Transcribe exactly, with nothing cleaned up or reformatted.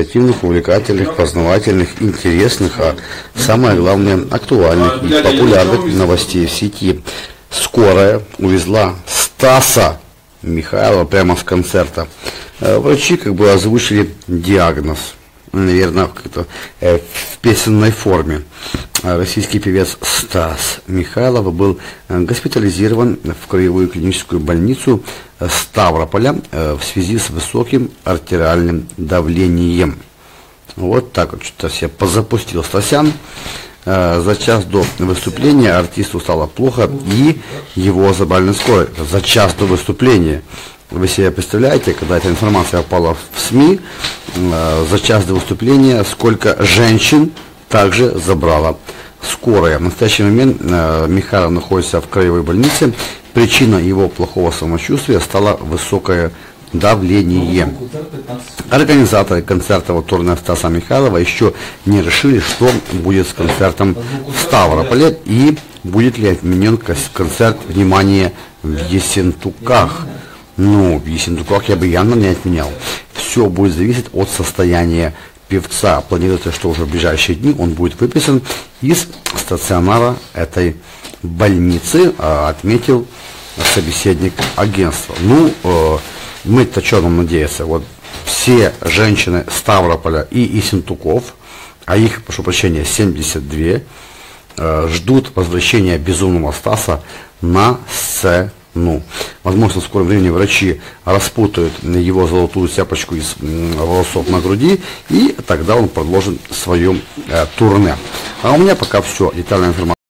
оперативных, увлекательных, познавательных, интересных, а самое главное, актуальных и популярных новостей в сети. Скорая увезла Стаса Михайлова прямо с концерта. Врачи как бы озвучили диагноз, наверное, как-то э, в песенной форме. Российский певец Стас Михайлов был госпитализирован в краевую клиническую больницу Ставрополя э, в связи с высоким артериальным давлением. Вот так вот что-то себе позапустил Стасян. Э, за час до выступления артисту стало плохо, и его забрали на скорой. За час до выступления. Вы себе представляете, когда эта информация попала в СМИ, э, за час до выступления, сколько женщин также забрала скорая. В настоящий момент э, Михайлов находится в краевой больнице. Причина его плохого самочувствия стало высокое давление. Организаторы концерта в турне Стаса Михайлова еще не решили, что будет с концертом в Ставрополе и будет ли отменен концерт, внимание, в Ессентуках. Ну, в Ессентуках я бы явно не отменял. Все будет зависеть от состояния певца. Планируется, что уже в ближайшие дни он будет выписан из стационара этой больницы, отметил собеседник агентства. Ну, мы-то что нам надеяться? Вот все женщины Ставрополя и Ессентуков, а их, прошу прощения, семьдесят две, ждут возвращения безумного Стаса на сцену. Ну, возможно, в скором времени врачи распутают его золотую цепочку из волосов на груди, и тогда он продолжит свое э, турне. А у меня пока все. Детальная информация.